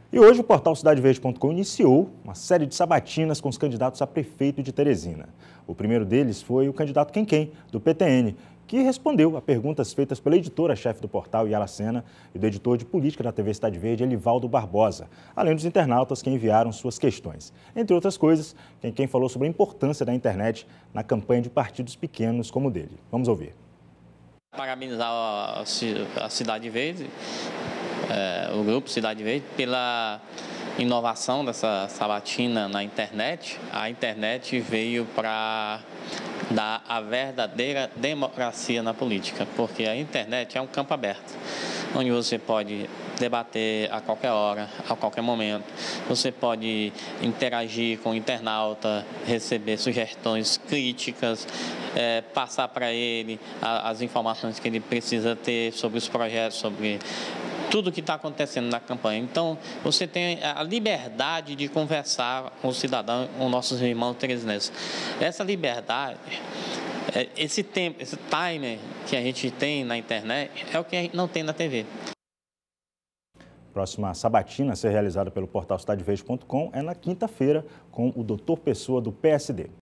E hoje o portal CidadeVerde.com iniciou uma série de sabatinas com os candidatos a prefeito de Teresina. O primeiro deles foi o candidato Quem, do PTN, que respondeu a perguntas feitas pela editora-chefe do portal, Yara Sena, e do editor de política da TV Cidade Verde, Elivaldo Barbosa, além dos internautas que enviaram suas questões. Entre outras coisas, Quem falou sobre a importância da internet na campanha de partidos pequenos como o dele. Vamos ouvir. Parabenizar a Cidade Verde, o grupo Cidade Verde, pela inovação dessa sabatina na internet. A internet veio para dar a verdadeira democracia na política, porque a internet é um campo aberto, onde você pode debater a qualquer hora, a qualquer momento. Você pode interagir com o internauta, receber sugestões, críticas, passar para ele as informações que ele precisa ter sobre os projetos, sobre tudo que está acontecendo na campanha. Então, você tem a liberdade de conversar com o cidadão, com nossos irmãos teresinenses. Essa liberdade, esse tempo, esse timer que a gente tem na internet, é o que a gente não tem na TV. A próxima sabatina a ser realizada pelo portal CidadeVerde.com é na quinta-feira com o Dr. Pessoa, do PSD.